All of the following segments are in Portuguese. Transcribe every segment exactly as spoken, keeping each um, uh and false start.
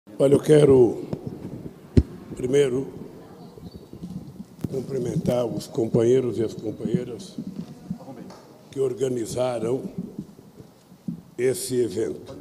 Olha, eu quero, primeiro, cumprimentar os companheiros e as companheiras que organizaram esse evento.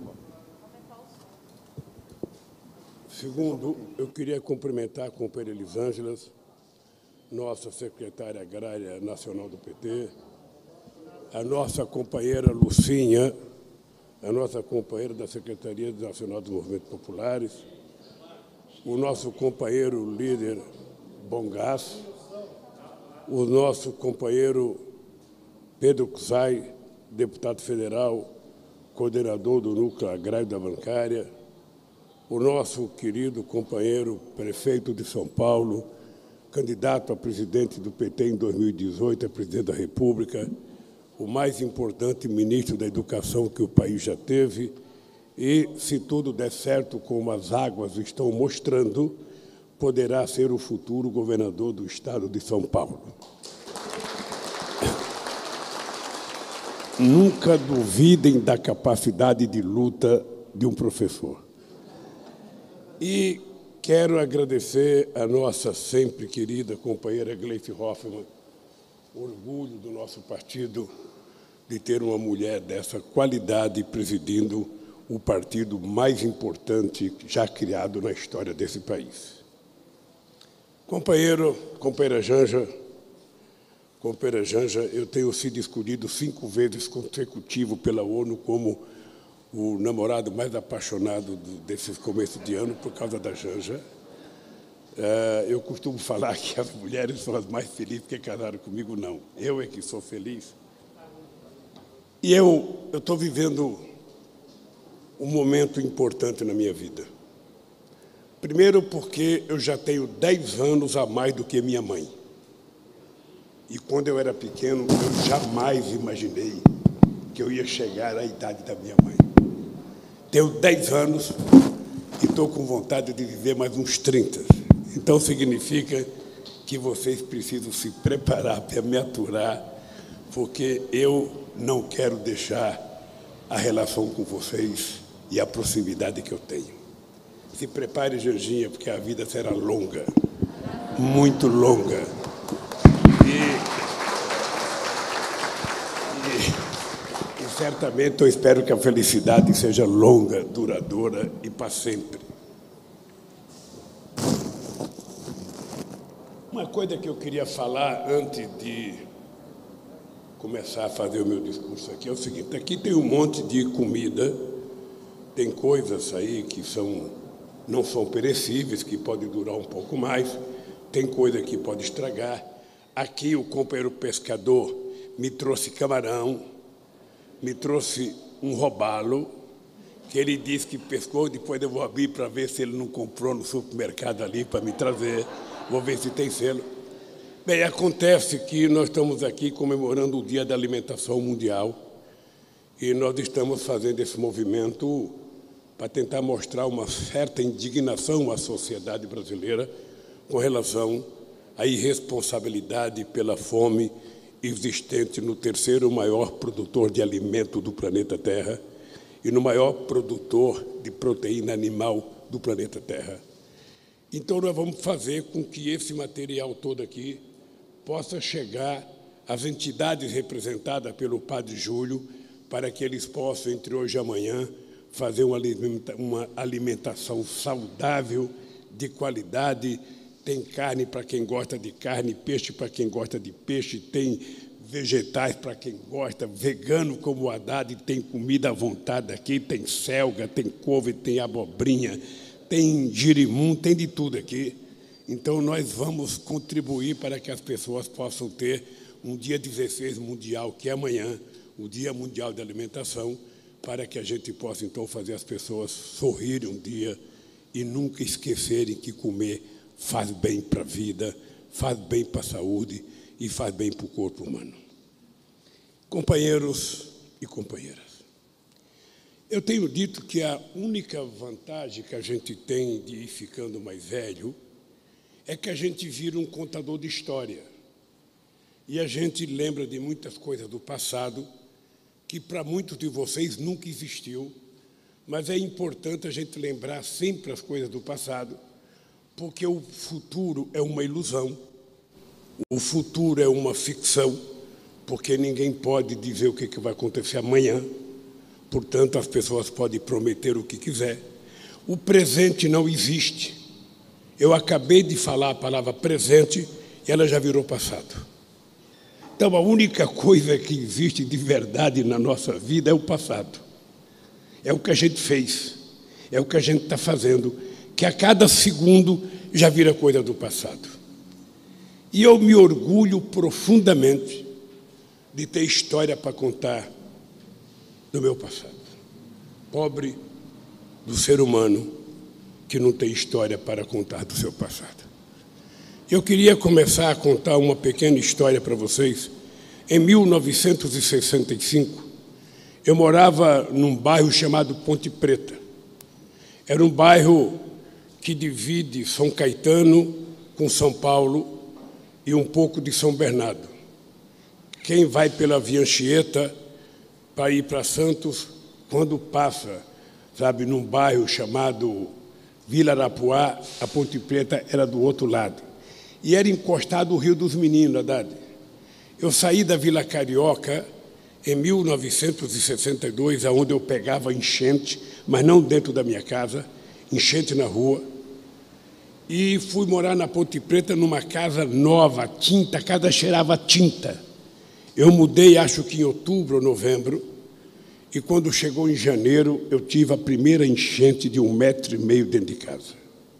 Segundo, eu queria cumprimentar a companheira Elisângela, nossa secretária agrária nacional do P T, a nossa companheira Lucinha, a nossa companheira da Secretaria Nacional dos Movimentos Populares, o nosso companheiro líder Bongás, o nosso companheiro Pedro Cusai, deputado federal, coordenador do Núcleo Agrário da Bancária, o nosso querido companheiro prefeito de São Paulo, candidato a presidente do P T em dois mil e dezoito, a presidente da República, o mais importante ministro da Educação que o país já teve, e, se tudo der certo, como as águas estão mostrando, poderá ser o futuro governador do estado de São Paulo. Nunca duvidem da capacidade de luta de um professor. E quero agradecer a nossa sempre querida companheira Gleice Hoffmann, orgulho do nosso partido de ter uma mulher dessa qualidade presidindo o partido mais importante já criado na história desse país. Companheiro, companheira Janja, companheira Janja, eu tenho sido escolhido cinco vezes consecutivo pela ONU como o namorado mais apaixonado desses começos de ano por causa da Janja. Eu costumo falar que as mulheres são as mais felizes que casaram comigo, não. Eu é que sou feliz. E eu estou vivendo um momento importante na minha vida. Primeiro porque eu já tenho dez anos a mais do que minha mãe. E quando eu era pequeno, eu jamais imaginei que eu ia chegar à idade da minha mãe. Tenho dez anos e estou com vontade de viver mais uns trinta. Então significa que vocês precisam se preparar para me aturar, porque eu não quero deixar a relação com vocês e a proximidade que eu tenho. Se prepare, Janjinha, porque a vida será longa, muito longa. E, e, e certamente eu espero que a felicidade seja longa, duradoura e para sempre. Uma coisa que eu queria falar antes de começar a fazer o meu discurso aqui é o seguinte: aqui tem um monte de comida, tem coisas aí que são, não são perecíveis, que podem durar um pouco mais, tem coisa que pode estragar. Aqui o companheiro pescador me trouxe camarão, me trouxe um robalo, que ele disse que pescou, depois eu vou abrir para ver se ele não comprou no supermercado ali para me trazer, vou ver se tem selo. Bem, acontece que nós estamos aqui comemorando o Dia da Alimentação Mundial e nós estamos fazendo esse movimento para tentar mostrar uma certa indignação à sociedade brasileira com relação à irresponsabilidade pela fome existente no terceiro maior produtor de alimento do planeta Terra e no maior produtor de proteína animal do planeta Terra. Então, nós vamos fazer com que esse material todo aqui possa chegar às entidades representadas pelo Padre Júlio, para que eles possam, entre hoje e amanhã, fazer uma alimentação saudável, de qualidade. Tem carne para quem gosta de carne, peixe para quem gosta de peixe, tem vegetais para quem gosta, vegano como o Haddad, tem comida à vontade aqui, tem selga, tem couve, tem abobrinha, tem girimum, tem de tudo aqui. Então, nós vamos contribuir para que as pessoas possam ter um dia dezesseis mundial, que é amanhã, o Dia Mundial da Alimentação, para que a gente possa, então, fazer as pessoas sorrirem um dia e nunca esquecerem que comer faz bem para a vida, faz bem para a saúde e faz bem para o corpo humano. Companheiros e companheiras, eu tenho dito que a única vantagem que a gente tem de ir ficando mais velho é que a gente vira um contador de história. E a gente lembra de muitas coisas do passado que para muitos de vocês nunca existiu, Mas é importante a gente lembrar sempre as coisas do passado, porque o futuro é uma ilusão, o futuro é uma ficção, porque ninguém pode dizer o que vai acontecer amanhã, portanto, as pessoas podem prometer o que quiser. O presente não existe. Eu acabei de falar a palavra presente e ela já virou passado. Então, a única coisa que existe de verdade na nossa vida é o passado. É o que a gente fez, é o que a gente está fazendo, que a cada segundo já vira coisa do passado. E eu me orgulho profundamente de ter história para contar do meu passado. Pobre do ser humano que não tem história para contar do seu passado. Eu queria começar a contar uma pequena história para vocês. Em mil novecentos e sessenta e cinco, eu morava num bairro chamado Ponte Preta. Era um bairro que divide São Caetano com São Paulo e um pouco de São Bernardo. Quem vai pela Via Anchieta para ir para Santos, quando passa, sabe, num bairro chamado Vila Arapuá, a Ponte Preta era do outro lado. E era encostado o Rio dos Meninos, Haddad. Eu saí da Vila Carioca em mil novecentos e sessenta e dois, onde eu pegava enchente, mas não dentro da minha casa, enchente na rua, e fui morar na Ponte Preta numa casa nova, tinta, a casa cheirava tinta. Eu mudei, acho que em outubro ou novembro, e quando chegou em janeiro, eu tive a primeira enchente de um metro e meio dentro de casa.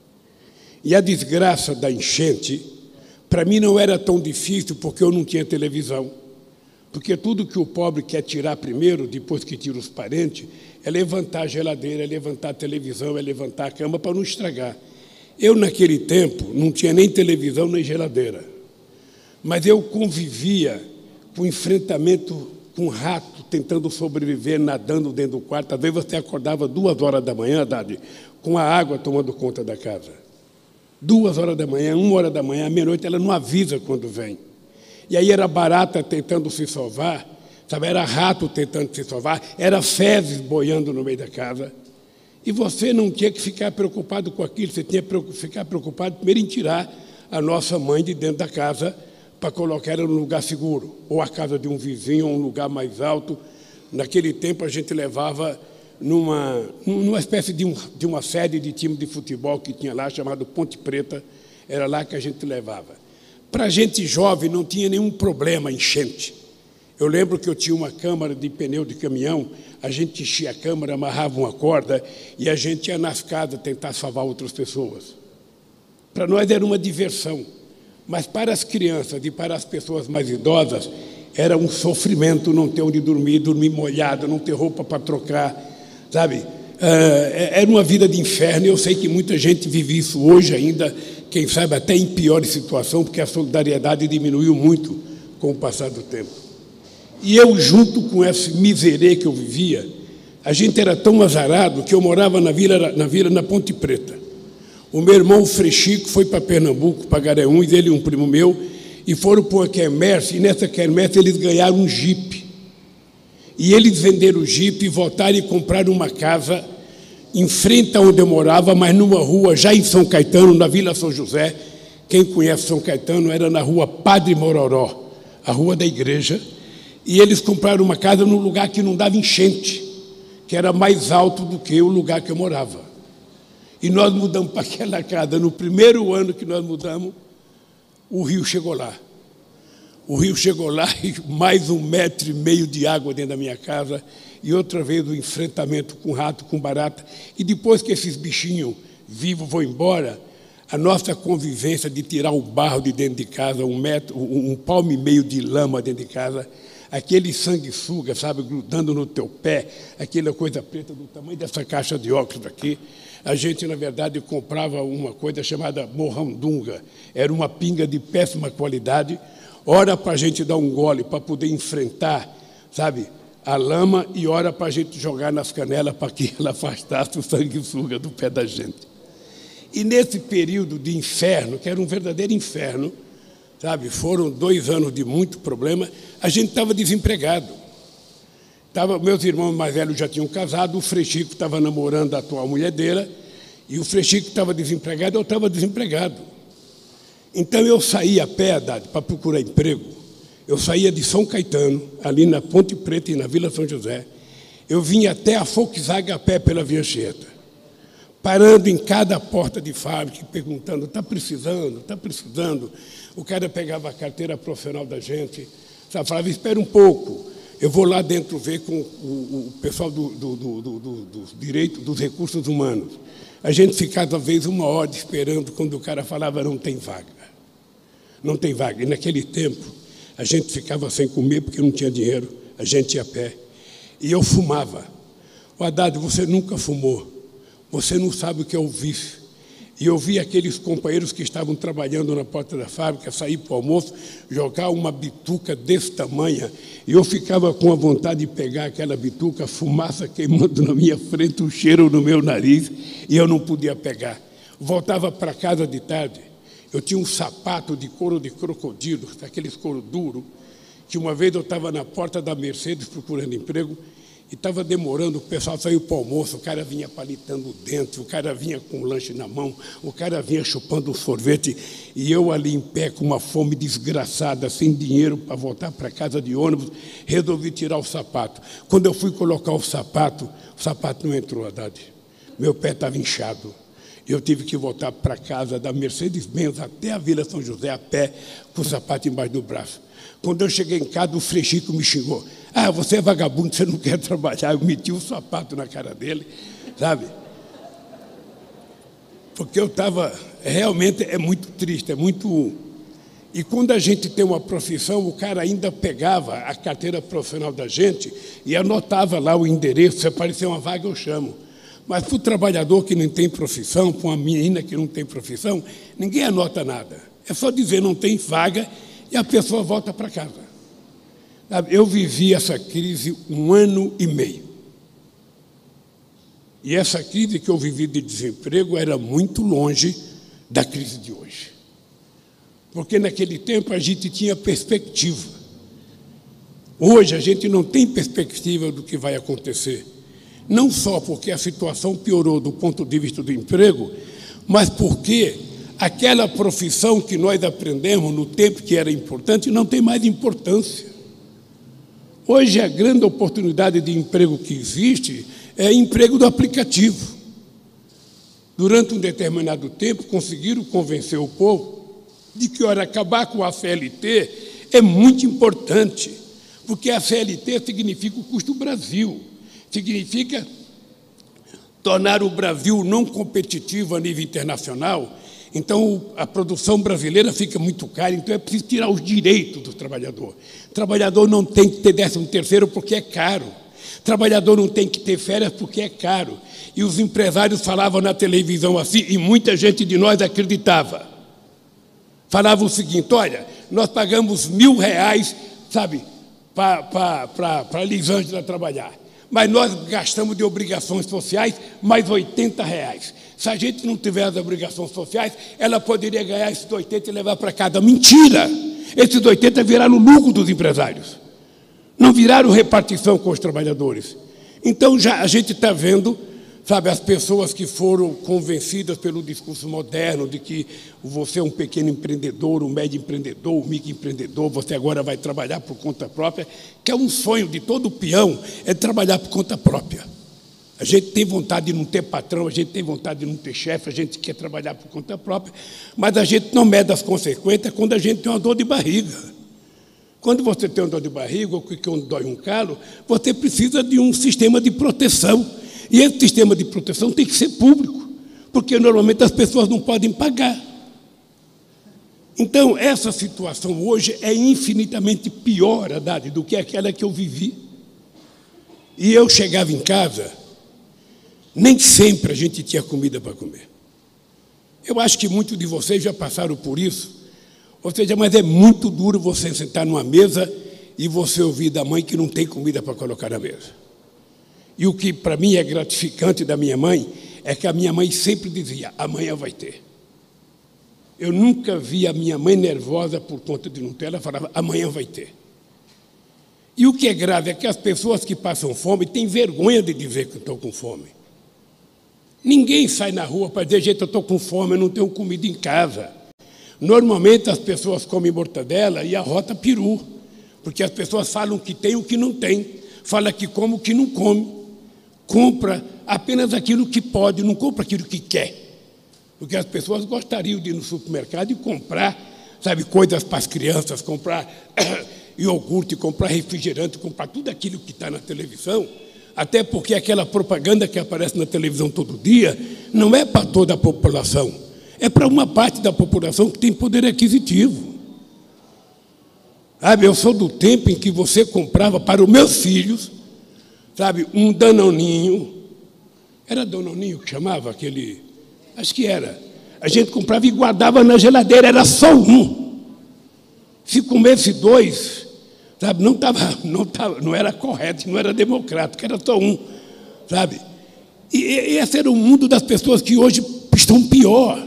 E a desgraça da enchente, para mim não era tão difícil, porque eu não tinha televisão. Porque tudo que o pobre quer tirar primeiro, depois que tira os parentes, é levantar a geladeira, é levantar a televisão, é levantar a cama para não estragar. Eu, naquele tempo, não tinha nem televisão nem geladeira. Mas eu convivia com enfrentamento com rato, tentando sobreviver, nadando dentro do quarto. Às vezes você acordava duas horas da manhã, Dade, com a água tomando conta da casa. Duas horas da manhã, uma hora da manhã, meia-noite, ela não avisa quando vem. E aí era barata tentando se salvar, sabe? Era rato tentando se salvar, era fezes boiando no meio da casa. E você não tinha que ficar preocupado com aquilo, você tinha que ficar preocupado primeiro em tirar a nossa mãe de dentro da casa para colocar ela num lugar seguro, ou a casa de um vizinho, ou um lugar mais alto. Naquele tempo a gente levava numa, numa espécie de, um, de uma sede de time de futebol que tinha lá, chamado Ponte Preta, era lá que a gente levava. Para a gente jovem não tinha nenhum problema enchente. Eu lembro que eu tinha uma câmara de pneu de caminhão, a gente enchia a câmara, amarrava uma corda e a gente ia nas casas tentar salvar outras pessoas. Para nós era uma diversão, mas para as crianças e para as pessoas mais idosas era um sofrimento não ter onde dormir, dormir molhado, não ter roupa para trocar, sabe? Era uma vida de inferno e eu sei que muita gente vive isso hoje ainda, quem sabe até em pior situação, porque a solidariedade diminuiu muito com o passar do tempo. E eu, junto com esse miserê que eu vivia, a gente era tão azarado que eu morava na vila, na vila, na Ponte Preta. O meu irmão Frechico foi para Pernambuco, para Garanhuns, ele e um primo meu, e foram para uma quermesse, e nessa quermesse eles ganharam um jipe. E eles venderam o jipe e voltaram e compraram uma casa em frente a onde eu morava, mas numa rua já em São Caetano, na Vila São José. Quem conhece São Caetano, era na rua Padre Mororó, a rua da igreja, e eles compraram uma casa num lugar que não dava enchente, que era mais alto do que o lugar que eu morava. E nós mudamos para aquela casa. No primeiro ano que nós mudamos, o rio chegou lá. O rio chegou lá e mais um metro e meio de água dentro da minha casa, e outra vez o enfrentamento com rato, com barata. E depois que esses bichinhos vivos vão embora, a nossa convivência de tirar o barro de dentro de casa, um metro, um palmo e meio de lama dentro de casa, aquele sanguessuga, sabe, grudando no teu pé, aquela coisa preta do tamanho dessa caixa de óculos aqui. A gente, na verdade, comprava uma coisa chamada morrandunga. Era uma pinga de péssima qualidade, ora para a gente dar um gole para poder enfrentar, sabe, a lama, e ora para a gente jogar nas canelas para que ela afastasse o sanguessuga do pé da gente. E nesse período de inferno, que era um verdadeiro inferno, sabe, foram dois anos de muito problema, a gente estava desempregado. Tava, meus irmãos mais velhos já tinham casado, o Frei Chico estava namorando a atual mulher dele, e o Frei Chico estava desempregado, eu estava desempregado. Então eu saía a pé, Haddad, para procurar emprego. Eu saía de São Caetano, ali na Ponte Preta e na Vila São José. Eu vinha até a Volkswagen a pé pela Via Anchieta, parando em cada porta de fábrica, perguntando, está precisando, está precisando. O cara pegava a carteira profissional da gente, sabe, falava, espera um pouco, eu vou lá dentro ver com o, o pessoal do, do, do, do, do, dos direitos, dos recursos humanos. A gente ficava, às vezes, uma hora esperando quando o cara falava, não tem vaga. Não tem vaga. E, naquele tempo, a gente ficava sem comer porque não tinha dinheiro, a gente ia a pé. E eu fumava. O Haddad, você nunca fumou. Você não sabe o que é o vício. E eu vi aqueles companheiros que estavam trabalhando na porta da fábrica sair para o almoço, jogar uma bituca desse tamanho, e eu ficava com a vontade de pegar aquela bituca, a fumaça queimando na minha frente, o cheiro no meu nariz, e eu não podia pegar. Voltava para casa de tarde, eu tinha um sapato de couro de crocodilo, aqueles couro duro, que uma vez eu estava na porta da Mercedes procurando emprego, e estava demorando, o pessoal saiu para o almoço, o cara vinha palitando o dente, o cara vinha com o lanche na mão, o cara vinha chupando o sorvete, e eu ali em pé, com uma fome desgraçada, sem dinheiro para voltar para casa de ônibus, resolvi tirar o sapato. Quando eu fui colocar o sapato, o sapato não entrou, Haddad. Meu pé estava inchado. Eu tive que voltar para casa da Mercedes-Benz até a Vila São José, a pé, com o sapato embaixo do braço. Quando eu cheguei em casa, o Frei Chico me xingou. Ah, você é vagabundo, você não quer trabalhar. Eu meti o sapato na cara dele, sabe? Porque eu estava... Realmente é muito triste, é muito... E quando a gente tem uma profissão, o cara ainda pegava a carteira profissional da gente e anotava lá o endereço, se aparecer uma vaga, eu chamo. Mas para o trabalhador que não tem profissão, para uma menina que não tem profissão, ninguém anota nada. É só dizer não tem vaga e a pessoa volta para casa. Eu vivi essa crise um ano e meio. E essa crise que eu vivi de desemprego era muito longe da crise de hoje. Porque naquele tempo a gente tinha perspectiva. Hoje a gente não tem perspectiva do que vai acontecer. Não só porque a situação piorou do ponto de vista do emprego, mas porque aquela profissão que nós aprendemos no tempo que era importante não tem mais importância. Hoje, a grande oportunidade de emprego que existe é emprego do aplicativo. Durante um determinado tempo, conseguiram convencer o povo de que, olha, acabar com a C L T é muito importante, porque a C L T significa o custo do Brasil, significa tornar o Brasil não competitivo a nível internacional. Então, a produção brasileira fica muito cara, então é preciso tirar os direitos do trabalhador. O trabalhador não tem que ter décimo terceiro porque é caro. O trabalhador não tem que ter férias porque é caro. E os empresários falavam na televisão assim, e muita gente de nós acreditava. Falavam o seguinte, olha, nós pagamos mil reais, sabe, para a Elisângela trabalhar, mas nós gastamos de obrigações sociais mais oitenta reais. Se a gente não tiver as obrigações sociais, ela poderia ganhar esses oitenta e levar para casa. Mentira! Esses oitenta viraram o lucro dos empresários. Não viraram repartição com os trabalhadores. Então, já a gente está vendo, sabe, as pessoas que foram convencidas pelo discurso moderno de que você é um pequeno empreendedor, um médio empreendedor, um microempreendedor, você agora vai trabalhar por conta própria, que é um sonho de todo peão, é trabalhar por conta própria. A gente tem vontade de não ter patrão, a gente tem vontade de não ter chefe, a gente quer trabalhar por conta própria, mas a gente não mede as consequências quando a gente tem uma dor de barriga. Quando você tem uma dor de barriga, ou quando dói um calo, você precisa de um sistema de proteção. E esse sistema de proteção tem que ser público, porque normalmente as pessoas não podem pagar. Então, essa situação hoje é infinitamente pior, Haddad, do que aquela que eu vivi. E eu chegava em casa, nem sempre a gente tinha comida para comer. Eu acho que muitos de vocês já passaram por isso. Ou seja, mas é muito duro você sentar numa mesa e você ouvir da mãe que não tem comida para colocar na mesa. E o que para mim é gratificante da minha mãe é que a minha mãe sempre dizia, amanhã vai ter. Eu nunca vi a minha mãe nervosa por conta de não ter, ela falava, amanhã vai ter. E o que é grave é que as pessoas que passam fome têm vergonha de dizer que estão com fome. Ninguém sai na rua para dizer, gente, eu estou com fome, eu não tenho comida em casa. Normalmente as pessoas comem mortadela e arrota peru, porque as pessoas falam que tem o que não tem, fala que come o que não come, compra apenas aquilo que pode, não compra aquilo que quer. Porque as pessoas gostariam de ir no supermercado e comprar, sabe, coisas para as crianças, comprar iogurte, comprar refrigerante, comprar tudo aquilo que está na televisão, até porque aquela propaganda que aparece na televisão todo dia não é para toda a população, é para uma parte da população que tem poder aquisitivo. Sabe, eu sou do tempo em que você comprava para os meus filhos, sabe, um Danoninho, era Danoninho que chamava aquele, acho que era, a gente comprava e guardava na geladeira, era só um. Se comesse dois, sabe, não, tava, não, tava, não era correto, não era democrático, era só um, sabe. E, e esse era o mundo das pessoas que hoje estão pior.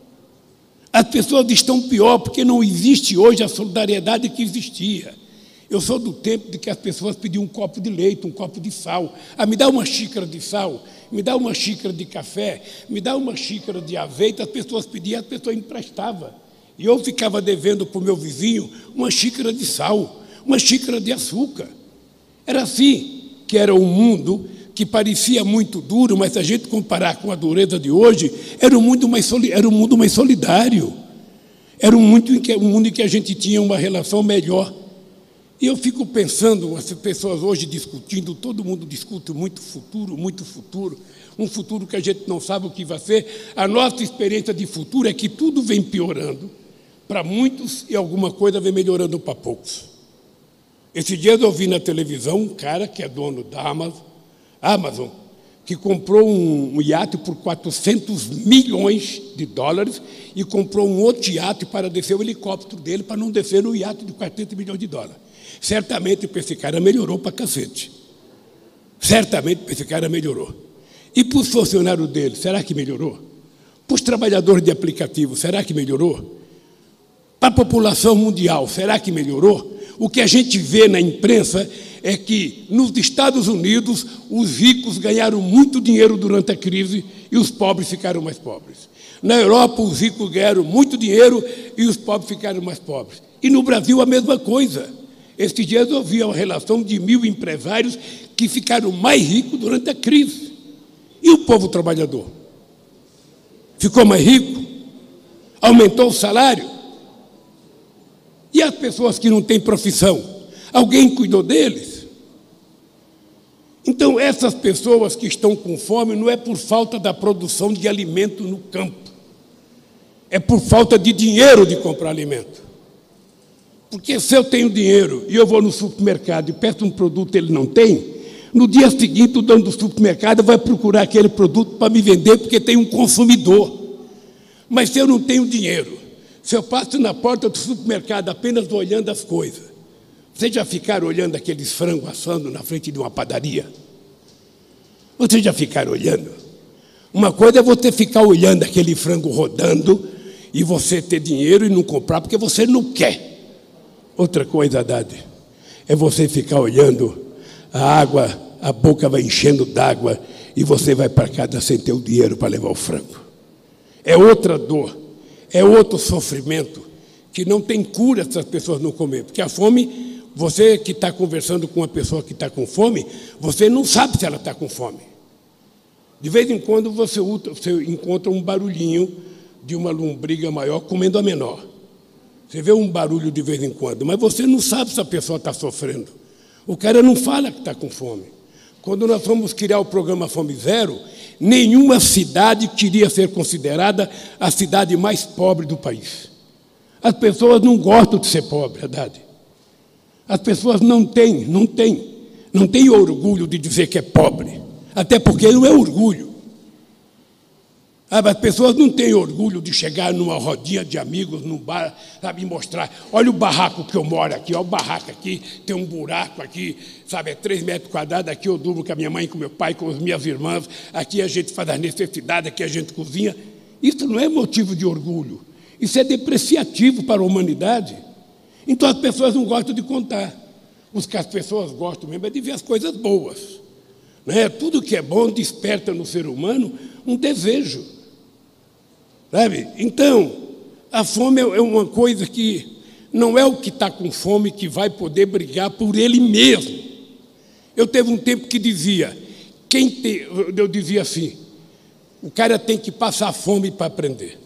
As pessoas estão pior porque não existe hoje a solidariedade que existia. Eu sou do tempo de que as pessoas pediam um copo de leite, um copo de sal. Ah, me dá uma xícara de sal, me dá uma xícara de café, me dá uma xícara de azeite. As pessoas pediam, as pessoas emprestavam. E eu ficava devendo para o meu vizinho uma xícara de sal, uma xícara de açúcar. Era assim que era o mundo, que parecia muito duro, mas se a gente comparar com a dureza de hoje, era um mundo mais, era um mundo mais solidário. Era um mundo, em que, um mundo em que a gente tinha uma relação melhor. E eu fico pensando, as pessoas hoje discutindo, todo mundo discute muito futuro, muito futuro, um futuro que a gente não sabe o que vai ser. A nossa experiência de futuro é que tudo vem piorando para muitos e alguma coisa vem melhorando para poucos. Esses dias eu vi na televisão um cara que é dono da Amazon, Amazon, que comprou um, um iate por quatrocentos milhões de dólares e comprou um outro iate para descer o helicóptero dele, para não descer no iate de quatrocentos milhões de dólares. Certamente para esse cara melhorou para cacete. Certamente para esse cara melhorou. E para os funcionários dele, será que melhorou? Para os trabalhadores de aplicativo, será que melhorou? Para a população mundial, será que melhorou? O que a gente vê na imprensa é que, nos Estados Unidos, os ricos ganharam muito dinheiro durante a crise e os pobres ficaram mais pobres. Na Europa, os ricos ganharam muito dinheiro e os pobres ficaram mais pobres. E no Brasil, a mesma coisa. Estes dias eu vi a relação de mil empresários que ficaram mais ricos durante a crise. E o povo trabalhador? Ficou mais rico? Aumentou o salário? E as pessoas que não têm profissão? Alguém cuidou deles? Então, essas pessoas que estão com fome não é por falta da produção de alimento no campo. É por falta de dinheiro de comprar alimento. Porque se eu tenho dinheiro e eu vou no supermercado e peço um produto e ele não tem, no dia seguinte o dono do supermercado vai procurar aquele produto para me vender porque tem um consumidor. Mas se eu não tenho dinheiro, se eu passo na porta do supermercado apenas olhando as coisas, vocês já ficaram olhando aqueles frangos assando na frente de uma padaria? Vocês já ficaram olhando? Uma coisa é você ficar olhando aquele frango rodando e você ter dinheiro e não comprar porque você não quer. Outra coisa, Haddad, é você ficar olhando a água, a boca vai enchendo d'água e você vai para casa sem ter o dinheiro para levar o frango. É outra dor, é outro sofrimento que não tem cura se as pessoas não comerem. Porque a fome, você que está conversando com uma pessoa que está com fome, você não sabe se ela está com fome. De vez em quando você, você encontra um barulhinho de uma lombriga maior comendo a menor. Você vê um barulho de vez em quando, mas você não sabe se a pessoa está sofrendo. O cara não fala que está com fome. Quando nós fomos criar o programa Fome Zero, nenhuma cidade queria ser considerada a cidade mais pobre do país. As pessoas não gostam de ser pobre, verdade? As pessoas não têm, não têm, não têm orgulho de dizer que é pobre, até porque não é orgulho. As pessoas não têm orgulho de chegar numa rodinha de amigos, num bar, sabe, e mostrar, olha o barraco que eu moro aqui, olha o barraco aqui, tem um buraco aqui, sabe, é três metros quadrados, aqui eu durmo com a minha mãe, com meu pai, com as minhas irmãs, aqui a gente faz as necessidades, aqui a gente cozinha. Isso não é motivo de orgulho, isso é depreciativo para a humanidade. Então as pessoas não gostam de contar. Os que as pessoas gostam mesmo é de ver as coisas boas. Né? Tudo que é bom desperta no ser humano um desejo. Sabe? Então, a fome é uma coisa que não é o que está com fome que vai poder brigar por ele mesmo. Eu teve um tempo que dizia, quem tem, eu dizia assim, o cara tem que passar fome para aprender.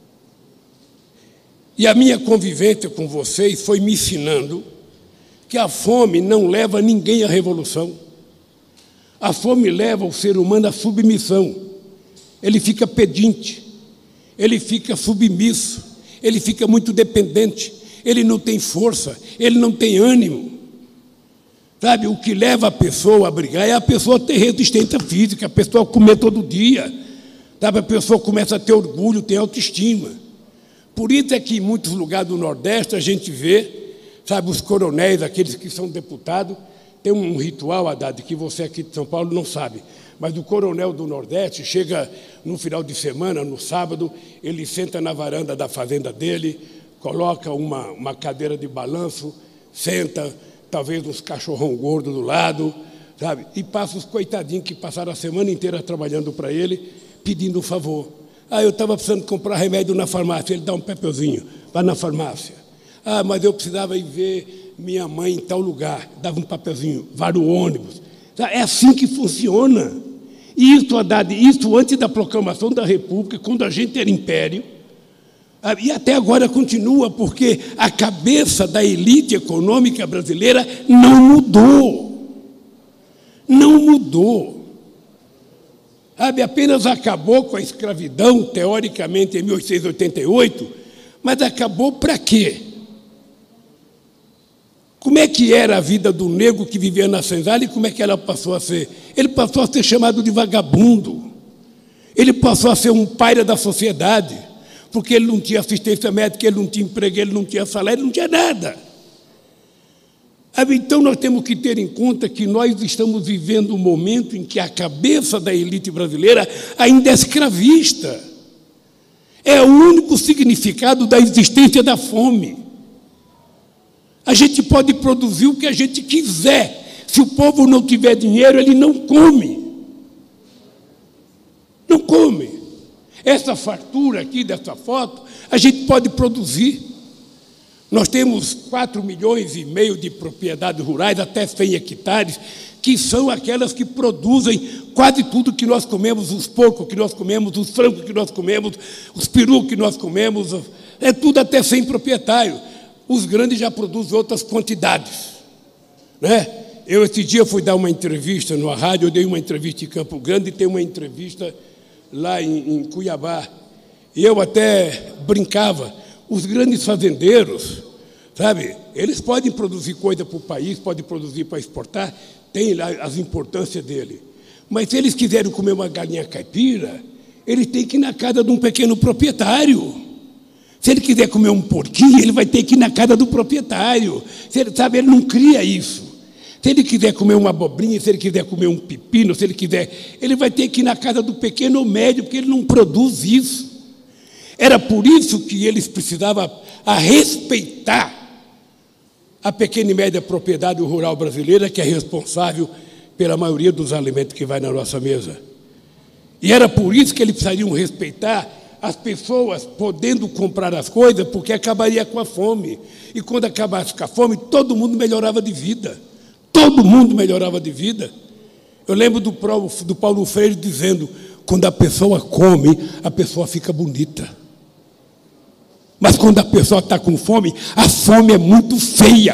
E a minha convivência com vocês foi me ensinando que a fome não leva ninguém à revolução. A fome leva o ser humano à submissão. Ele fica pedinte, ele fica submisso, ele fica muito dependente, ele não tem força, ele não tem ânimo. Sabe, o que leva a pessoa a brigar é a pessoa ter resistência física, a pessoa comer todo dia. Sabe, a pessoa começa a ter orgulho, ter autoestima. Por isso é que em muitos lugares do Nordeste a gente vê, sabe, os coronéis, aqueles que são deputados, tem um ritual, Haddad, que você aqui de São Paulo não sabe, mas o coronel do Nordeste chega no final de semana, no sábado, ele senta na varanda da fazenda dele, coloca uma, uma cadeira de balanço, senta, talvez uns cachorrão gordo do lado, sabe, e passa os coitadinhos que passaram a semana inteira trabalhando para ele, pedindo um favor. Ah, eu estava precisando comprar remédio na farmácia, ele dá um papelzinho, vai na farmácia. Ah, mas eu precisava ir ver minha mãe em tal lugar, dava um papelzinho, vai no ônibus. É assim que funciona. Isso, Haddad, isso antes da proclamação da República, quando a gente era império, e até agora continua, porque a cabeça da elite econômica brasileira não mudou. Não mudou. Sabe, apenas acabou com a escravidão, teoricamente, em mil oitocentos e oitenta e oito, mas acabou para quê? Como é que era a vida do negro que vivia na senzala e como é que ela passou a ser? Ele passou a ser chamado de vagabundo. Ele passou a ser um paria da sociedade, porque ele não tinha assistência médica, ele não tinha emprego, ele não tinha salário, ele não tinha nada. Então, nós temos que ter em conta que nós estamos vivendo um momento em que a cabeça da elite brasileira ainda é escravista. É o único significado da existência da fome. A gente pode produzir o que a gente quiser. Se o povo não tiver dinheiro, ele não come. Não come. Essa fartura aqui dessa foto, a gente pode produzir. Nós temos quatro milhões e meio de propriedades rurais, até cem hectares, que são aquelas que produzem quase tudo que nós comemos, os porcos que nós comemos, os frangos que nós comemos, os perus que nós comemos, é tudo até cem proprietários. Os grandes já produzem outras quantidades. Né? Eu, esse dia, fui dar uma entrevista numa rádio, eu dei uma entrevista em Campo Grande e tem uma entrevista lá em, em Cuiabá. E eu até brincava, os grandes fazendeiros, sabe, eles podem produzir coisa para o país, podem produzir para exportar, tem lá as importâncias dele. Mas se eles quiserem comer uma galinha caipira, eles têm que ir na casa de um pequeno proprietário. Se ele quiser comer um porquinho, ele vai ter que ir na casa do proprietário. Se ele, sabe, ele não cria isso. Se ele quiser comer uma abobrinha, se ele quiser comer um pepino, se ele quiser, ele vai ter que ir na casa do pequeno ou médio, porque ele não produz isso. Era por isso que eles precisavam a respeitar a pequena e média propriedade rural brasileira, que é responsável pela maioria dos alimentos que vai na nossa mesa. E era por isso que eles precisariam respeitar as pessoas podendo comprar as coisas, porque acabaria com a fome. E quando acabasse com a fome, todo mundo melhorava de vida. Todo mundo melhorava de vida. Eu lembro do Paulo Freire dizendo, quando a pessoa come, a pessoa fica bonita. Mas quando a pessoa está com fome, a fome é muito feia.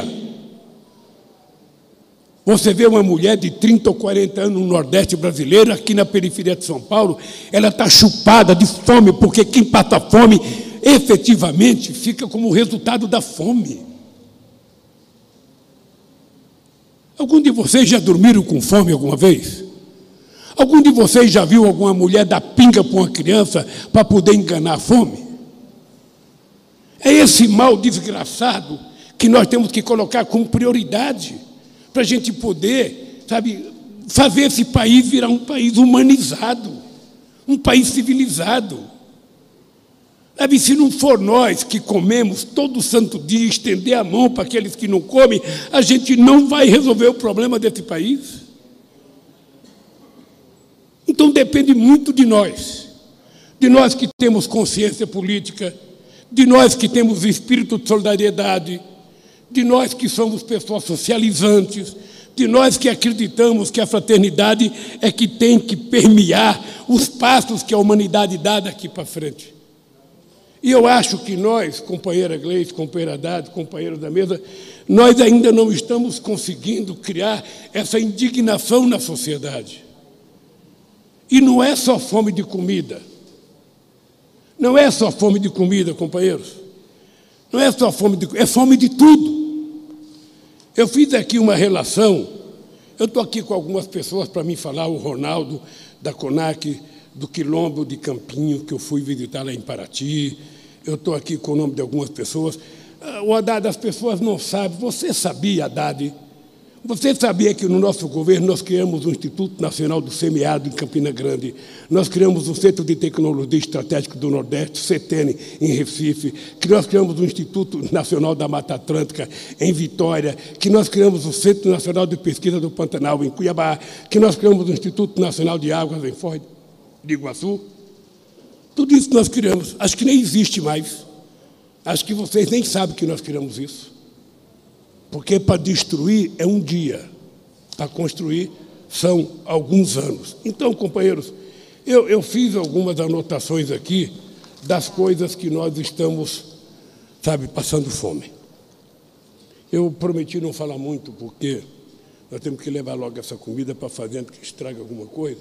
Você vê uma mulher de trinta ou quarenta anos no Nordeste brasileiro, aqui na periferia de São Paulo, ela está chupada de fome, porque quem passa fome, efetivamente, fica como resultado da fome. Algum de vocês já dormiram com fome alguma vez? Algum de vocês já viu alguma mulher dar pinga para uma criança para poder enganar a fome? É esse mal desgraçado que nós temos que colocar como prioridade para a gente poder, sabe, fazer esse país virar um país humanizado, um país civilizado. Sabe, se não for nós que comemos todo santo dia, estender a mão para aqueles que não comem, a gente não vai resolver o problema desse país. Então depende muito de nós, de nós que temos consciência política, de nós que temos espírito de solidariedade, de nós que somos pessoas socializantes, de nós que acreditamos que a fraternidade é que tem que permear os passos que a humanidade dá daqui para frente. E eu acho que nós, companheira Gleice, companheira Haddad, companheiros da mesa, nós ainda não estamos conseguindo criar essa indignação na sociedade. E não é só fome de comida. Não é só fome de comida, companheiros. Não é só fome de comida, é fome de tudo. Eu fiz aqui uma relação, eu estou aqui com algumas pessoas para me falar, o Ronaldo, da CONAC, do Quilombo de Campinho, que eu fui visitar lá em Paraty. Eu estou aqui com o nome de algumas pessoas. O Haddad, as pessoas não sabem. Você sabia, Haddad? Você sabia que no nosso governo nós criamos o Instituto Nacional do Semiárido em Campina Grande, nós criamos o Centro de Tecnologia Estratégica do Nordeste, CETENE, em Recife, que nós criamos o Instituto Nacional da Mata Atlântica, em Vitória, que nós criamos o Centro Nacional de Pesquisa do Pantanal, em Cuiabá, que nós criamos o Instituto Nacional de Águas, em Foz de Iguaçu. Tudo isso nós criamos. Acho que nem existe mais. Acho que vocês nem sabem que nós criamos isso. Porque para destruir é um dia, para construir são alguns anos. Então, companheiros, eu, eu fiz algumas anotações aqui das coisas que nós estamos, sabe, passando fome. Eu prometi não falar muito, porque nós temos que levar logo essa comida para a fazenda, que estraga alguma coisa.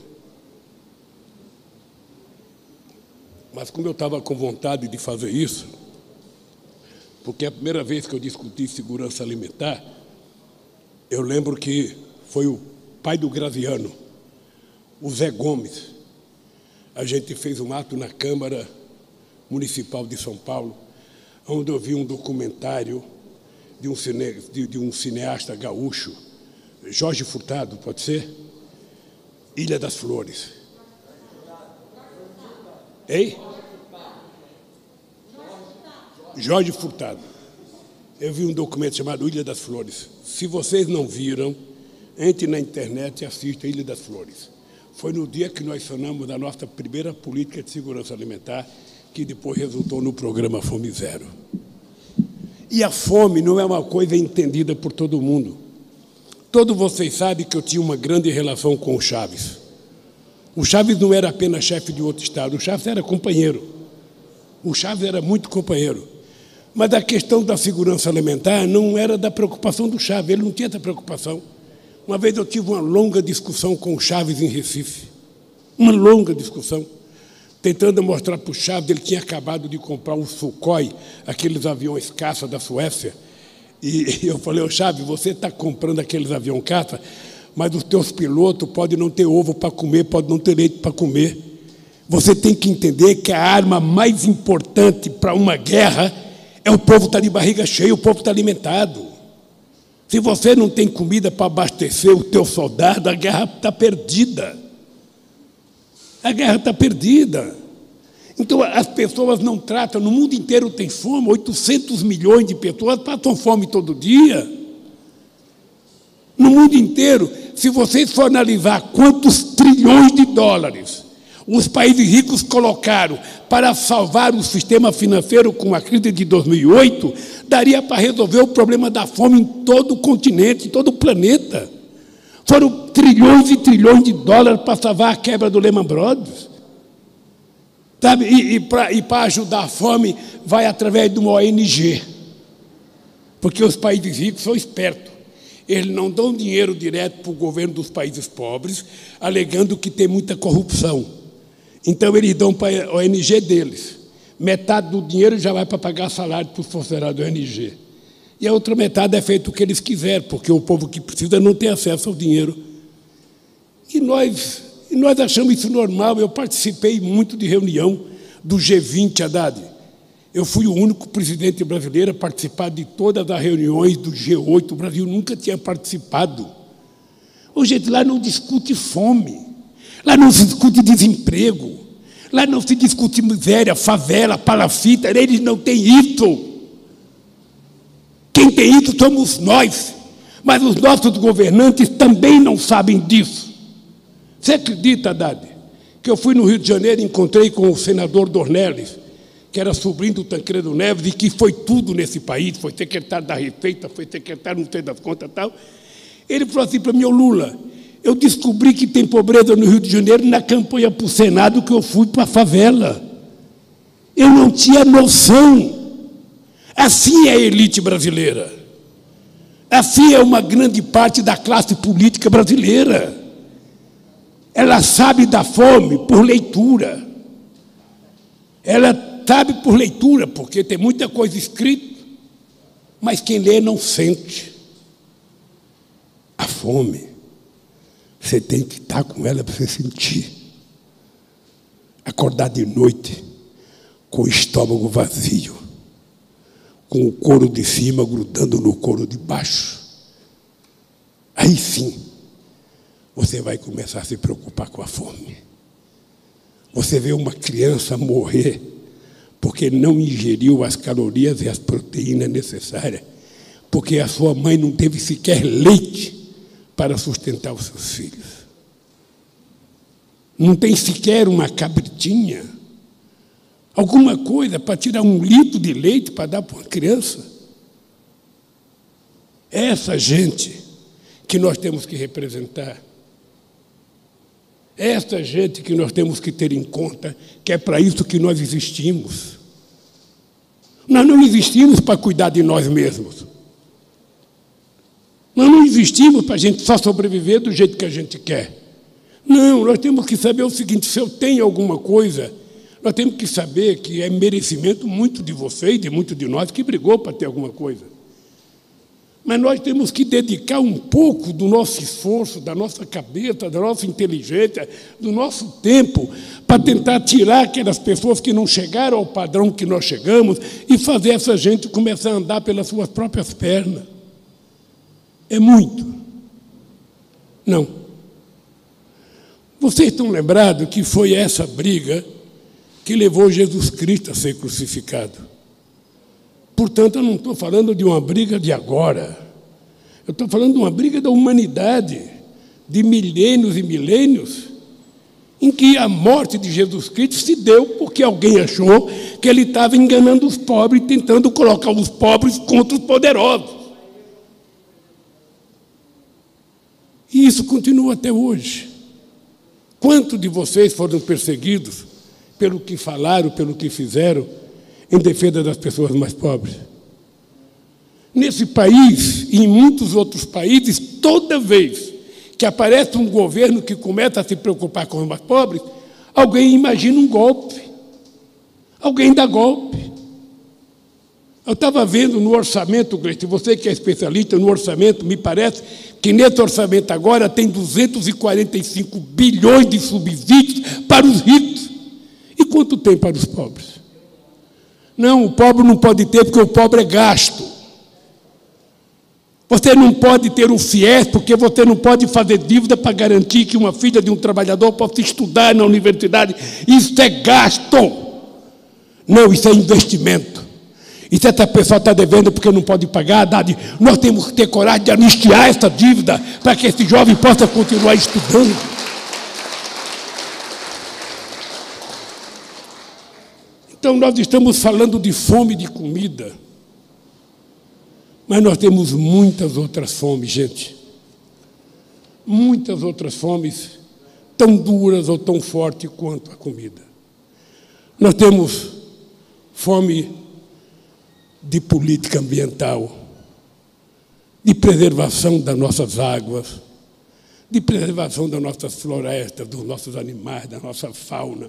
Mas como eu estava com vontade de fazer isso, porque a primeira vez que eu discuti segurança alimentar, eu lembro que foi o pai do Graziano, o Zé Gomes. A gente fez um ato na Câmara Municipal de São Paulo, onde eu vi um documentário de um, cine, de, de um cineasta gaúcho, Jorge Furtado, pode ser? Ilha das Flores. Ei? Jorge Furtado. Eu vi um documento chamado Ilha das Flores. Se vocês não viram, entre na internet e assista Ilha das Flores. Foi no dia que nós sanamos a nossa primeira política de segurança alimentar, que depois resultou no programa Fome Zero. E a fome não é uma coisa entendida por todo mundo. Todos vocês sabem que eu tinha uma grande relação com o Chaves. O Chaves não era apenas chefe de outro estado, o Chaves era companheiro. O Chaves era muito companheiro. Mas a questão da segurança alimentar não era da preocupação do Chaves, ele não tinha essa preocupação. Uma vez eu tive uma longa discussão com o Chaves em Recife, uma longa discussão, tentando mostrar para o Chaves, ele tinha acabado de comprar um Sukhoi, aqueles aviões caça da Suécia, e eu falei, ô Chaves, você está comprando aqueles aviões caça, mas os teus pilotos podem não ter ovo para comer, podem não ter leite para comer. Você tem que entender que a arma mais importante para uma guerra é o povo estar de barriga cheia, o povo está alimentado. Se você não tem comida para abastecer o teu soldado, a guerra está perdida. A guerra está perdida. Então, as pessoas não tratam, no mundo inteiro tem fome, oitocentos milhões de pessoas passam fome todo dia. No mundo inteiro, se vocês for analisar quantos trilhões de dólares os países ricos colocaram para salvar o sistema financeiro com a crise de dois mil e oito, daria para resolver o problema da fome em todo o continente, em todo o planeta. Foram trilhões e trilhões de dólares para salvar a quebra do Lehman Brothers. Sabe? E, e para ajudar a fome, vai através de uma O N G. Porque os países ricos são espertos. Eles não dão dinheiro direto para o governo dos países pobres, alegando que tem muita corrupção. Então, eles dão para a O N G deles. Metade do dinheiro já vai para pagar salário para os funcionários da O N G. E a outra metade é feito o que eles quiserem, porque o povo que precisa não tem acesso ao dinheiro. E nós, e nós achamos isso normal. Eu participei muito de reunião do G vinte, Haddad. Eu fui o único presidente brasileiro a participar de todas as reuniões do G oito. O Brasil nunca tinha participado. Ô, gente, lá não discute fome. Lá não se discute desemprego. Lá não se discute miséria, favela, palafita, eles não têm isso. Quem tem isso somos nós, mas os nossos governantes também não sabem disso. Você acredita, Haddad, que eu fui no Rio de Janeiro e encontrei com o senador Dornelles, que era sobrinho do Tancredo Neves, e que foi tudo nesse país, foi secretário da Receita, foi secretário não sei das contas e tal. Ele falou assim para mim: ô Lula, eu descobri que tem pobreza no Rio de Janeiro na campanha para o Senado que eu fui para a favela. Eu não tinha noção. Assim é a elite brasileira. Assim é uma grande parte da classe política brasileira. Ela sabe da fome por leitura. Ela sabe por leitura, porque tem muita coisa escrita, mas quem lê não sente. A fome, você tem que estar com ela para você sentir. Acordar de noite com o estômago vazio, com o couro de cima grudando no couro de baixo. Aí sim, você vai começar a se preocupar com a fome. Você vê uma criança morrer porque não ingeriu as calorias e as proteínas necessárias, porque a sua mãe não teve sequer leite para sustentar os seus filhos. Não tem sequer uma cabritinha, alguma coisa para tirar um litro de leite para dar para uma criança. É essa gente que nós temos que representar. É essa gente que nós temos que ter em conta, que é para isso que nós existimos. Nós não existimos para cuidar de nós mesmos. Nós não existimos para a gente só sobreviver do jeito que a gente quer. Não, nós temos que saber o seguinte: se eu tenho alguma coisa, nós temos que saber que é merecimento muito de vocês, de muito de nós, que brigou para ter alguma coisa. Mas nós temos que dedicar um pouco do nosso esforço, da nossa cabeça, da nossa inteligência, do nosso tempo, para tentar tirar aquelas pessoas que não chegaram ao padrão que nós chegamos e fazer essa gente começar a andar pelas suas próprias pernas. É muito? Não. Vocês estão lembrados que foi essa briga que levou Jesus Cristo a ser crucificado? Portanto, eu não estou falando de uma briga de agora. Eu estou falando de uma briga da humanidade, de milênios e milênios, em que a morte de Jesus Cristo se deu porque alguém achou que ele estava enganando os pobres, tentando colocar os pobres contra os poderosos. E isso continua até hoje. Quantos de vocês foram perseguidos pelo que falaram, pelo que fizeram, em defesa das pessoas mais pobres? Nesse país e em muitos outros países, toda vez que aparece um governo que começa a se preocupar com os mais pobres, alguém imagina um golpe. Alguém dá golpe. Eu estava vendo no orçamento, Gleito, você que é especialista no orçamento, me parece que nesse orçamento agora tem duzentos e quarenta e cinco bilhões de subsídios para os ricos. E quanto tem para os pobres? Não, o pobre não pode ter, porque o pobre é gasto. Você não pode ter um FIES, porque você não pode fazer dívida para garantir que uma filha de um trabalhador possa estudar na universidade. Isso é gasto. Não, isso é investimento. E se essa pessoa está devendo porque não pode pagar, Haddad, nós temos que ter coragem de anistiar essa dívida para que esse jovem possa continuar estudando. Então, nós estamos falando de fome de comida, mas nós temos muitas outras fomes, gente. Muitas outras fomes, tão duras ou tão fortes quanto a comida. Nós temos fome de política ambiental, de preservação das nossas águas, de preservação das nossas florestas, dos nossos animais, da nossa fauna.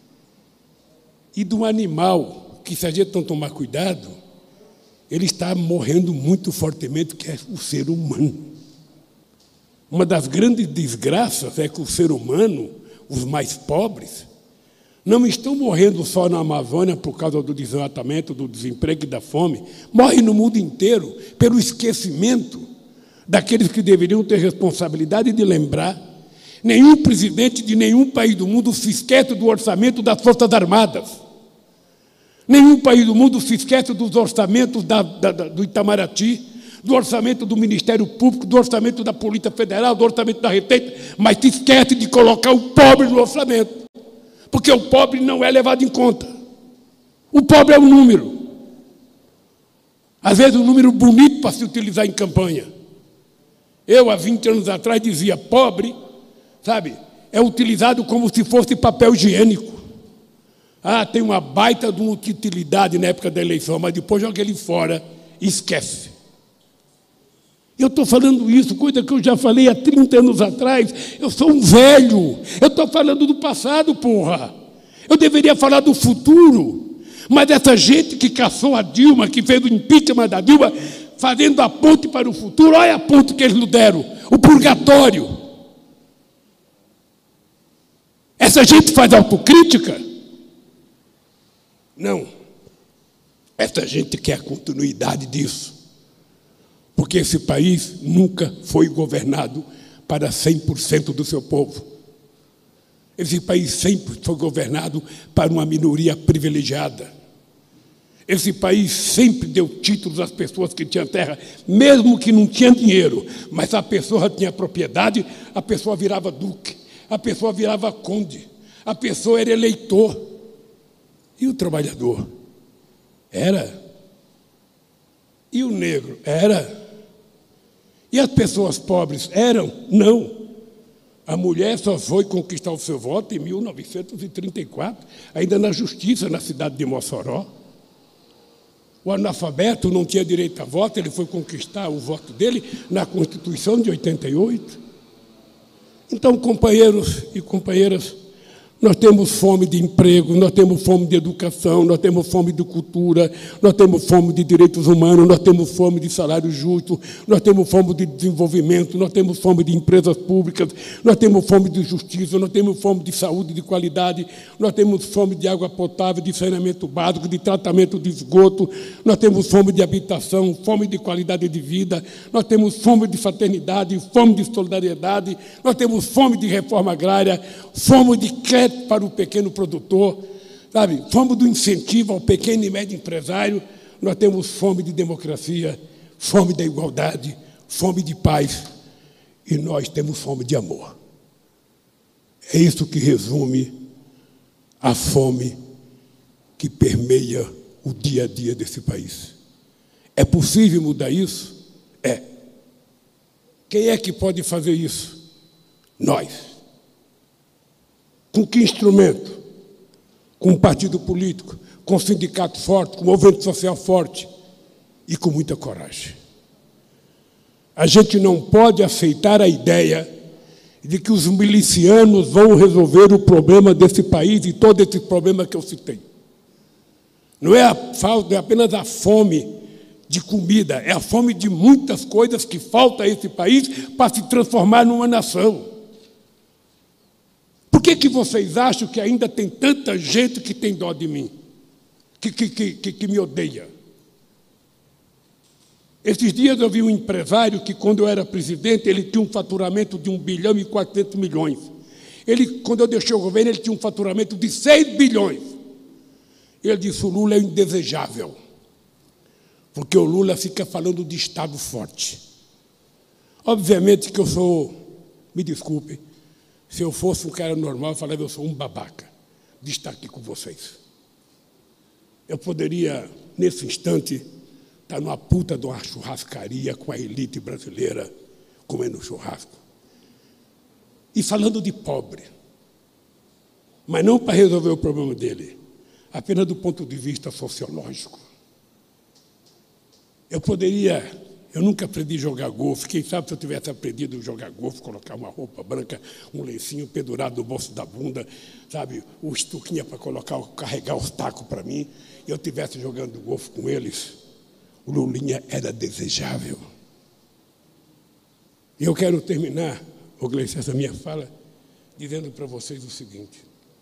E do animal, que se a gente não tomar cuidado, ele está morrendo muito fortemente, que é o ser humano. Uma das grandes desgraças é que o ser humano, os mais pobres, não estão morrendo só na Amazônia por causa do desmatamento, do desemprego e da fome, morrem no mundo inteiro pelo esquecimento daqueles que deveriam ter responsabilidade de lembrar Nenhum presidente de nenhum país do mundo se esquece do orçamento das Forças Armadas. Nenhum país do mundo se esquece dos orçamentos da, da, da, do Itamaraty, do orçamento do Ministério Público, do orçamento da Polícia Federal, do orçamento da Receita, mas se esquece de colocar o pobre no orçamento, porque o pobre não é levado em conta. O pobre é um número. Às vezes um número bonito para se utilizar em campanha. Eu, há vinte anos atrás, dizia, pobre, sabe, é utilizado como se fosse papel higiênico. Ah, tem uma baita de uma utilidade na época da eleição, mas depois joga ele fora e esquece. Eu estou falando isso, coisa que eu já falei há trinta anos atrás. Eu sou um velho. Eu estou falando do passado, porra. Eu deveria falar do futuro. Mas essa gente que caçou a Dilma, que fez o impeachment da Dilma, fazendo a ponte para o futuro, olha a ponte que eles nos deram, o purgatório. Essa gente faz autocrítica? Não. Essa gente quer a continuidade disso. Porque esse país nunca foi governado para cem por cento do seu povo. Esse país sempre foi governado para uma minoria privilegiada. Esse país sempre deu títulos às pessoas que tinham terra, mesmo que não tinham dinheiro, mas a pessoa tinha propriedade, a pessoa virava duque, a pessoa virava conde, a pessoa era eleitor. E o trabalhador? Era. E o negro? Era. E as pessoas pobres? Eram? Não. A mulher só foi conquistar o seu voto em mil novecentos e trinta e quatro, ainda na justiça, na cidade de Mossoró. O analfabeto não tinha direito a voto, ele foi conquistar o voto dele na Constituição de oitenta e oito. Então, companheiros e companheiras, nós temos fome de emprego, nós temos fome de educação, nós temos fome de cultura, nós temos fome de direitos humanos, nós temos fome de salário justo, nós temos fome de desenvolvimento, nós temos fome de empresas públicas, nós temos fome de justiça, nós temos fome de saúde de qualidade, nós temos fome de água potável, de saneamento básico, de tratamento de esgoto, nós temos fome de habitação, fome de qualidade de vida, nós temos fome de fraternidade, fome de solidariedade, nós temos fome de reforma agrária, fome de crédito para o pequeno produtor, sabe? Fome do incentivo ao pequeno e médio empresário. Nós temos fome de democracia, fome da igualdade, fome de paz, e nós temos fome de amor. É isso que resume a fome que permeia o dia a dia desse país. É possível mudar isso? É. Quem é que pode fazer isso? Nós. Com que instrumento? Com um partido político, com um sindicato forte, com um movimento social forte e com muita coragem. A gente não pode aceitar a ideia de que os milicianos vão resolver o problema desse país e todo esse problema que eu citei. Não é a falta, é apenas a fome de comida, é a fome de muitas coisas que falta a esse país para se transformar numa nação. Por que que vocês acham que ainda tem tanta gente que tem dó de mim, que, que, que, que me odeia? Esses dias eu vi um empresário que, quando eu era presidente, ele tinha um faturamento de um bilhão e quatrocentos milhões. Ele, quando eu deixei o governo, ele tinha um faturamento de seis bilhões. Ele disse, o Lula é indesejável, porque o Lula fica falando de Estado forte. Obviamente que eu sou, me desculpe, se eu fosse um cara normal, eu falava, eu sou um babaca de estar aqui com vocês. Eu poderia, nesse instante, estar numa puta de uma churrascaria com a elite brasileira, comendo churrasco. E falando de pobre. Mas não para resolver o problema dele, apenas do ponto de vista sociológico. Eu poderia... Eu nunca aprendi a jogar golfe. Quem sabe se eu tivesse aprendido a jogar golfe, colocar uma roupa branca, um lencinho pendurado no bolso da bunda, sabe, o estuquinha para colocar, carregar os tacos para mim, e eu estivesse jogando golfe com eles, o Lulinha era desejável. E eu quero terminar, ô Gleice, essa minha fala, dizendo para vocês o seguinte.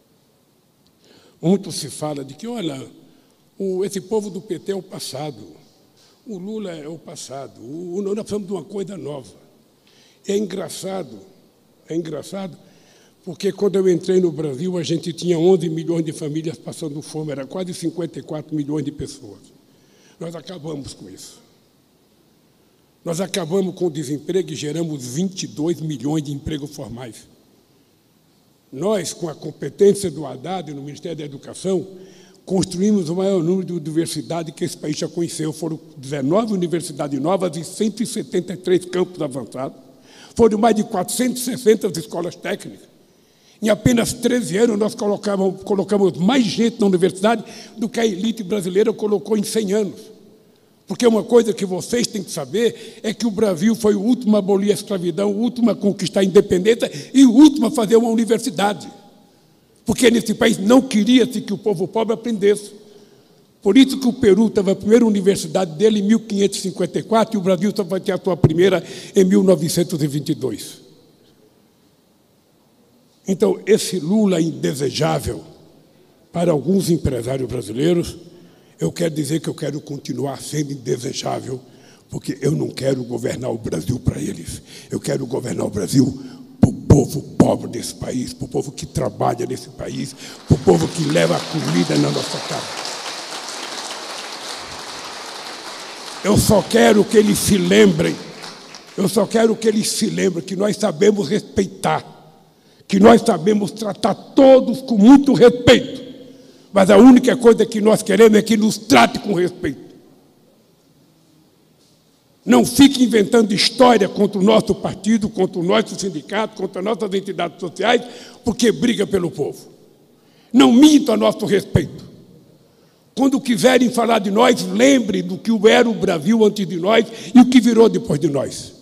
Muito se fala de que, olha, o, esse povo do P T é o passado. O Lula é o passado, o, nós precisamos de uma coisa nova. É engraçado, é engraçado Porque quando eu entrei no Brasil, a gente tinha onze milhões de famílias passando fome, era quase cinquenta e quatro milhões de pessoas. Nós acabamos com isso. Nós acabamos com o desemprego e geramos vinte e dois milhões de empregos formais. Nós, com a competência do Haddad no Ministério da Educação, construímos o maior número de universidades que esse país já conheceu. Foram dezenove universidades novas e cento e setenta e três campos avançados. Foram mais de quatrocentas e sessenta escolas técnicas. Em apenas treze anos, nós colocamos, colocamos mais gente na universidade do que a elite brasileira colocou em cem anos. Porque uma coisa que vocês têm que saber é que o Brasil foi o último a abolir a escravidão, o último a conquistar a independência e o último a fazer uma universidade. Porque nesse país não queria-se que o povo pobre aprendesse. Por isso que o Peru teve a primeira universidade dele em mil quinhentos e cinquenta e quatro e o Brasil só vai ter a sua primeira em mil novecentos e vinte e dois. Então, esse Lula indesejável para alguns empresários brasileiros, eu quero dizer que eu quero continuar sendo indesejável, porque eu não quero governar o Brasil para eles. Eu quero governar o Brasil para o povo pobre desse país, para o povo que trabalha nesse país, para o povo que leva a comida na nossa casa. Eu só quero que eles se lembrem, eu só quero que eles se lembrem que nós sabemos respeitar, que nós sabemos tratar todos com muito respeito, mas a única coisa que nós queremos é que nos trate com respeito. Não fique inventando história contra o nosso partido, contra o nosso sindicato, contra nossas entidades sociais, porque briga pelo povo. Não minta a nosso respeito. Quando quiserem falar de nós, lembre do que era o Brasil antes de nós e o que virou depois de nós.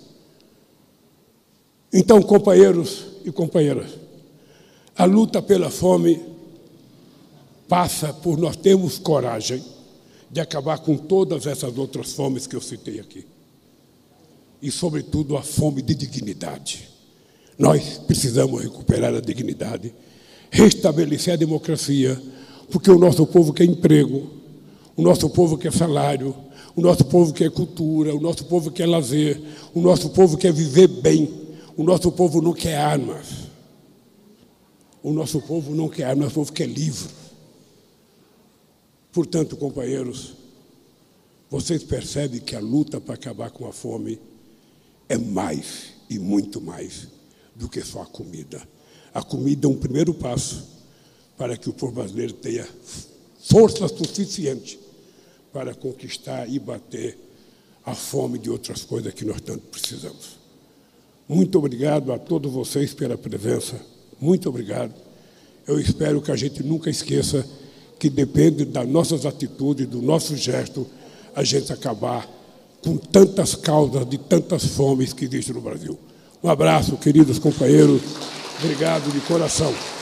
Então, companheiros e companheiras, a luta pela fome passa por nós termos coragem de acabar com todas essas outras fomes que eu citei aqui. E, sobretudo, a fome de dignidade. Nós precisamos recuperar a dignidade, restabelecer a democracia, porque o nosso povo quer emprego, o nosso povo quer salário, o nosso povo quer cultura, o nosso povo quer lazer, o nosso povo quer viver bem, o nosso povo não quer armas. O nosso povo não quer armas, o nosso povo quer livro. Portanto, companheiros, vocês percebem que a luta para acabar com a fome é mais e muito mais do que só a comida. A comida é um primeiro passo para que o povo brasileiro tenha força suficiente para conquistar e bater a fome de outras coisas que nós tanto precisamos. Muito obrigado a todos vocês pela presença. Muito obrigado. Eu espero que a gente nunca esqueça que depende das nossas atitudes, do nosso gesto, a gente acabar com tantas causas de tantas fomes que existem no Brasil. Um abraço, queridos companheiros. Obrigado de coração.